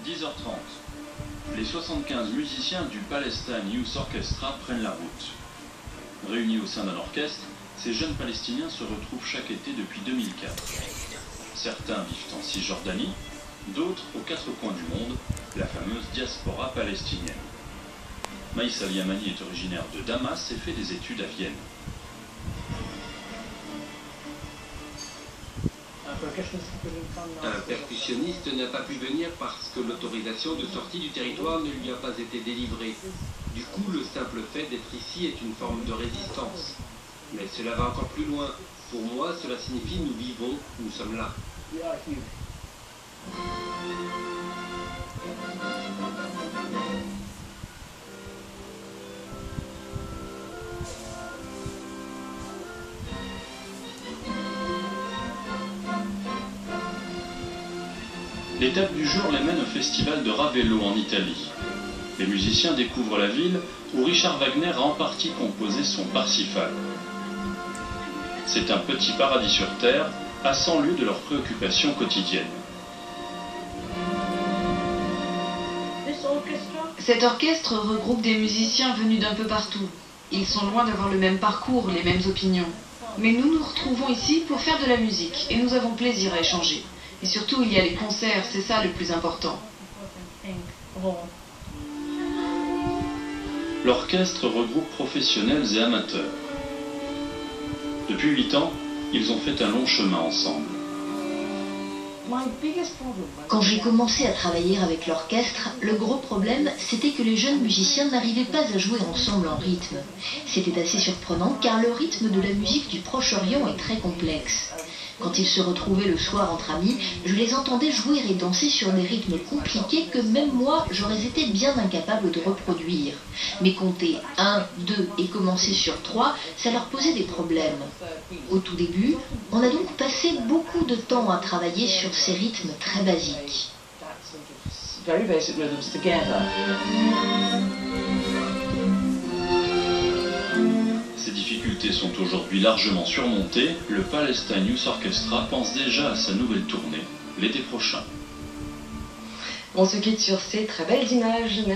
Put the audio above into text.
10h30. Les 75 musiciens du Palestinian Orchestra prennent la route. Réunis au sein d'un orchestre, ces jeunes Palestiniens se retrouvent chaque été depuis 2004. Certains vivent en Cisjordanie, d'autres aux quatre coins du monde, la fameuse diaspora palestinienne. Maïs Al-Yamani est originaire de Damas et fait des études à Vienne. Un percussionniste n'a pas pu venir parce que l'autorisation de sortie du territoire ne lui a pas été délivrée. Du coup, le simple fait d'être ici est une forme de résistance. Mais cela va encore plus loin. Pour moi, cela signifie nous vivons, nous sommes là. L'étape du jour les mène au festival de Ravello en Italie. Les musiciens découvrent la ville où Richard Wagner a en partie composé son Parsifal. C'est un petit paradis sur terre, à 100 lieues de leurs préoccupations quotidiennes. Cet orchestre regroupe des musiciens venus d'un peu partout. Ils sont loin d'avoir le même parcours, les mêmes opinions. Mais nous nous retrouvons ici pour faire de la musique et nous avons plaisir à échanger. Et surtout, il y a les concerts, c'est ça le plus important. L'orchestre regroupe professionnels et amateurs. Depuis 8 ans, ils ont fait un long chemin ensemble. Quand j'ai commencé à travailler avec l'orchestre, le gros problème, c'était que les jeunes musiciens n'arrivaient pas à jouer ensemble en rythme. C'était assez surprenant car le rythme de la musique du Proche-Orient est très complexe. Quand ils se retrouvaient le soir entre amis, je les entendais jouer et danser sur des rythmes compliqués que même moi, j'aurais été bien incapable de reproduire. Mais compter 1, 2 et commencer sur 3, ça leur posait des problèmes. Au tout début, on a donc passé beaucoup de temps à travailler sur ces rythmes très basiques. Ces difficultés sont aujourd'hui largement surmontées. Le Palestinian Orchestra pense déjà à sa nouvelle tournée l'été prochain. On se quitte sur ces très belles images.